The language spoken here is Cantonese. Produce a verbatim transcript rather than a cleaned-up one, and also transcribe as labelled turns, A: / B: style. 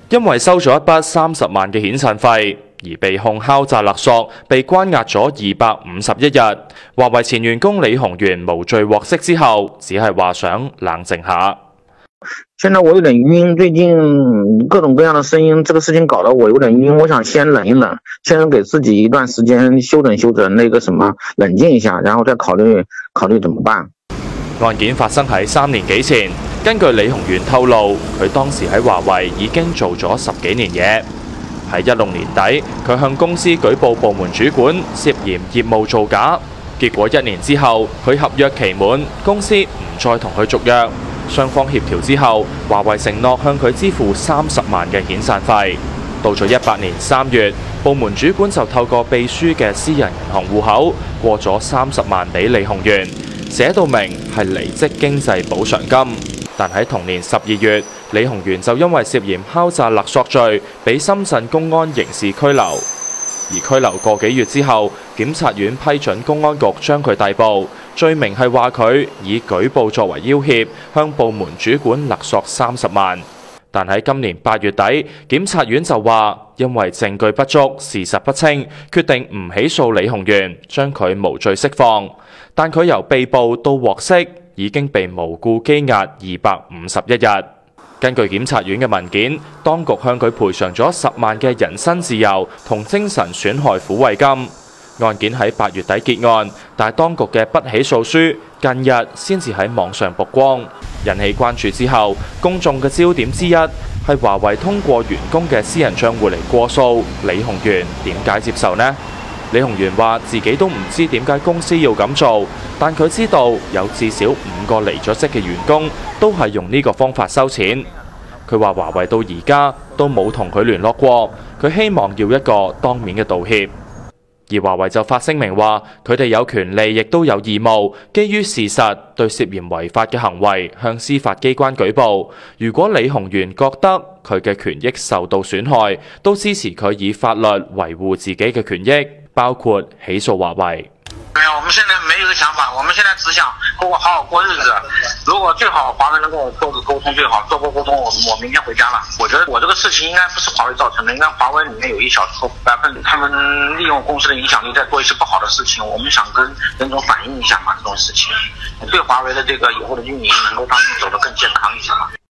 A: 因為收咗一筆三十萬嘅遣散費，而被控敲詐勒索，被關押咗二百五十一日。華為前員工李鴻源無罪獲釋之後，只係話想冷靜下。
B: 現在我有點暈，最近各種各樣的聲音，這個事情搞得我有點暈，我想先冷一冷，先給自己一段時間休整休整，那個什麼冷靜一下，然後再考慮考慮怎麼辦。
A: 案件發生喺三年幾前，根據李鴻源透露，佢當時喺華為已經做咗十幾年嘢。喺一六年底，佢向公司舉報部門主管涉嫌業務造假，結果一年之後，佢合約期滿，公司唔再同佢續約。雙方協調之後，華為承諾向佢支付三十萬嘅遣散費。到咗一八年三月，部門主管就透過秘書嘅私人銀行戶口過咗三十萬俾李鴻源，寫到明係離職經濟補償金。但喺同年十二月，李鴻源就因為涉嫌敲詐勒索罪，俾深圳公安刑事拘留。而拘留個幾月之後，檢察院批准公安局將佢逮捕，罪名係話佢以舉報作為要挾，向部門主管勒索三十萬。但喺今年八月底，檢察院就話因為證據不足、事實不清，決定唔起訴李鴻源，將佢無罪釋放。但佢由被捕到獲釋，已經被無故羈押二百五十一日。根據檢察院嘅文件，當局向佢賠償咗十萬嘅人身自由同精神損害撫慰金。案件喺八月底結案，但係當局嘅不起訴書近日先至喺網上曝光，引起關注之後，公眾嘅焦點之一係華為通過員工嘅私人帳戶嚟過數，李鴻源點解接受呢？李鴻源話自己都唔知點解公司要咁做，但佢知道有至少五個離咗職嘅員工都係用呢個方法收錢。佢話華為到而家都冇同佢聯絡過，佢希望要一個當面嘅道歉。而華為就發聲明話，佢哋有權利亦都有義務，基於事實對涉嫌違法嘅行為向司法機關舉報。如果李鴻源覺得佢嘅權益受到損害，都支持佢以法律維護自己嘅權益，包括起訴華為。
C: 沒有，我們現在沒有一個想法，我們現在只想過好好過日子。如果最好華為能跟我做個溝通最好，做個溝通，我我明天回家了。我覺得我這個事情應該不是華為造成的，應該華為裡面有一小撮百分，他們利用公司的影響力在做一些不好的事情。我們想跟任總反映一下嘛，這種事情對華為的這個以後的運營能夠當面走得更健康一些嘛。